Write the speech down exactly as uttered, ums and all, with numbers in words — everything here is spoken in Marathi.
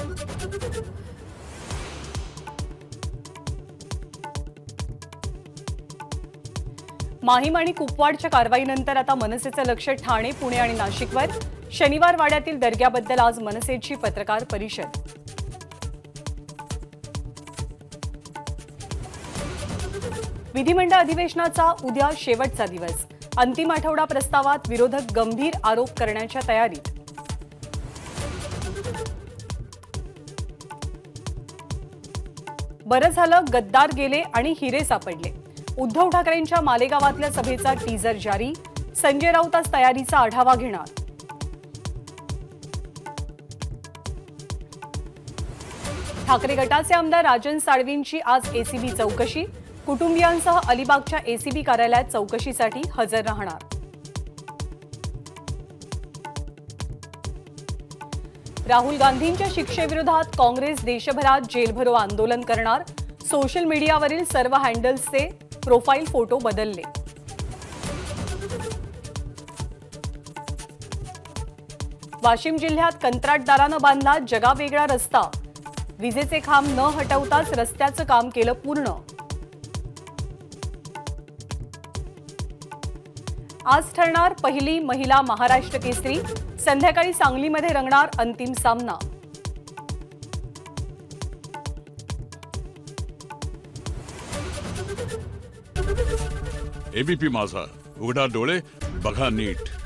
माहीम आणि कुपवाडच्या कारवाईनंतर आता मनसेचं लक्ष ठाणे, पुणे आणि नाशिकवर। शनिवार वाड्यातील दर्ग्याबद्दल आज मनसेची पत्रकार परिषद। विधिमंडळ अधिवेशनाचा उद्या शेवटचा दिवस। अंतिम आठवडा प्रस्तावात विरोधक गंभीर आरोप करण्याच्या तयारीत। बरं झालं गद्दार गेले आणि हिरे सापडले। उद्धव ठाकरेंच्या मालेगावातल्या सभेचा टीजर जारी। संजय राऊत आज तयारीचा आढावा घेणार। ठाकरे गटाचे आमदार राजन साळवींची आज एसीबी चौकशी। कुटुंबियांसह अलिबागच्या एसीबी कार्यालयात चौकशीसाठी हजर राहणार। राहुल गांधींच्या शिक्षेविरोधात काँग्रेस देशभरात जेलभरो आंदोलन करणार। सोशल मीडियावरील सर्व हँडल्सचे प्रोफाईल फोटो बदलले। वाशिम जिल्ह्यात कंत्राटदारानं बांधला जगावेगळा रस्ता। विजेचे खांब न हटवताच रस्त्याचं काम केलं पूर्ण। आज ठरणार पहिली महिला महाराष्ट्र केसरी। संध्याकाळी सांगलीमध्ये रंगणार अंतिम सामना। एबीपी माझा, उघडा डोळे बघा नीट।